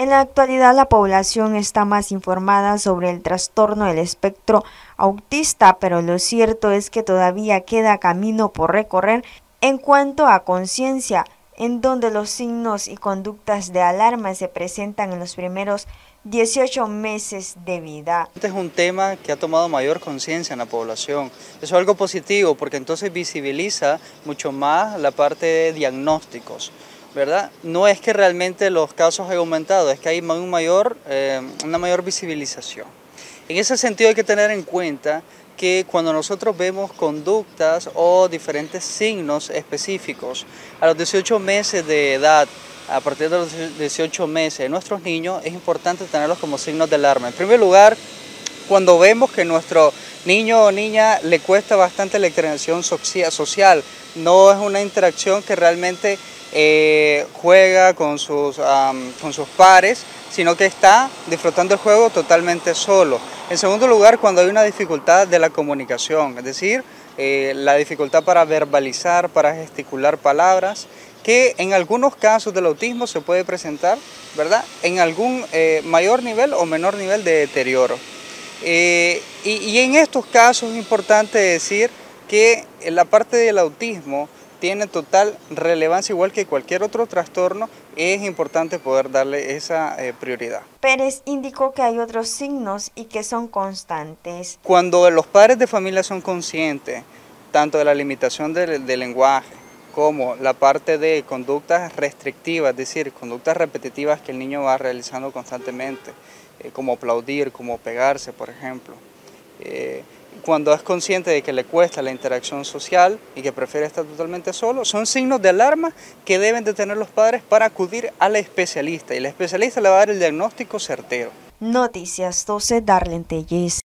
En la actualidad, la población está más informada sobre el trastorno del espectro autista, pero lo cierto es que todavía queda camino por recorrer en cuanto a conciencia, en donde los signos y conductas de alarma se presentan en los primeros 18 meses de vida. Este es un tema que ha tomado mayor conciencia en la población. Eso es algo positivo porque entonces visibiliza mucho más la parte de diagnósticos, ¿verdad? No es que realmente los casos hayan aumentado, es que hay una mayor visibilización. En ese sentido hay que tener en cuenta que cuando nosotros vemos conductas o diferentes signos específicos a los 18 meses de edad, a partir de los 18 meses de nuestros niños, es importante tenerlos como signos de alarma. En primer lugar, cuando vemos que nuestro niño o niña le cuesta bastante la interacción social, no es una interacción que realmente juega con sus pares, sino que está disfrutando el juego totalmente solo. En segundo lugar, cuando hay una dificultad de la comunicación, es decir, la dificultad para verbalizar, para gesticular palabras, que en algunos casos del autismo se puede presentar, ¿verdad?, en algún mayor nivel o menor nivel de deterioro. Y en estos casos es importante decir que la parte del autismo tiene total relevancia, igual que cualquier otro trastorno, es importante poder darle esa prioridad. Pérez indicó que hay otros signos y que son constantes. Cuando los padres de familia son conscientes, tanto de la limitación del lenguaje, como la parte de conductas restrictivas, es decir, conductas repetitivas que el niño va realizando constantemente, como aplaudir, como pegarse, por ejemplo. Cuando es consciente de que le cuesta la interacción social y que prefiere estar totalmente solo, son signos de alarma que deben de tener los padres para acudir al especialista, y el especialista le va a dar el diagnóstico certero. Noticias 12, Darlene Telles.